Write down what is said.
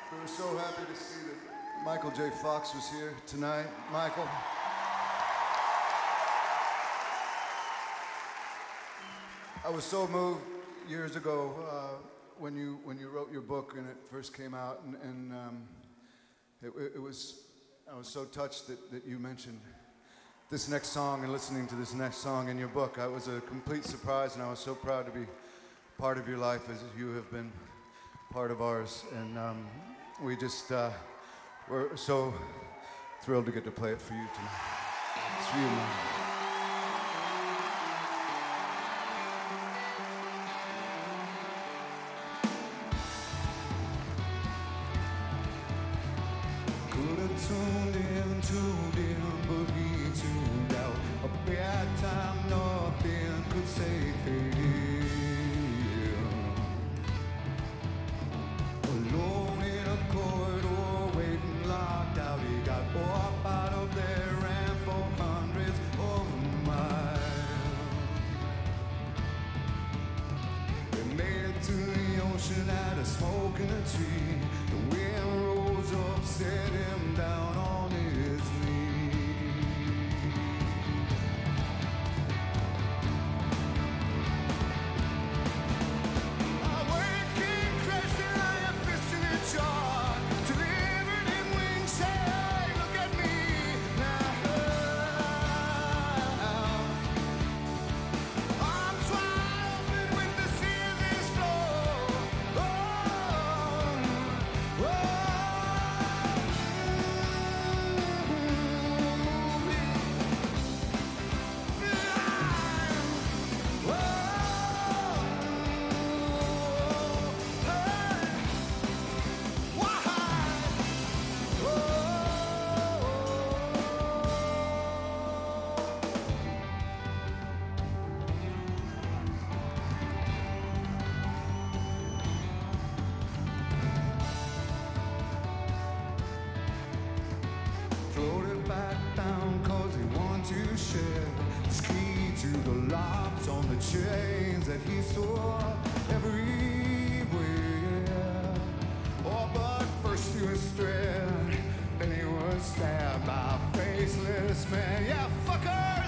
We were so happy to see that Michael J. Fox was here tonight. Michael. I was so moved years ago when you wrote your book and it first came out, and it was, I was so touched that you mentioned this next song and listening to this next song in your book. It was a complete surprise, and I was so proud to be part of your life as you have been part of ours. And we just, we're so thrilled to get to play it for you tonight. It's for you, man. Tuned in, but he tuned out. A bad time, nothing could save him. Alone in a corridor, waiting locked out. He got up out of there, ran for hundreds of miles. They made it to the ocean, had a smoke in a tree. The wind rose up, set him down on his knees. I wake in crashing, I am fist in a jar, delivered in wings, say, look at me now. Arms wide open when the seas flow. Floated back down cause he wanted to share his key to the locks on the chains that he saw everywhere. Oh, but first he was stranded, then he was stabbed by a faceless man. Yeah, fucker!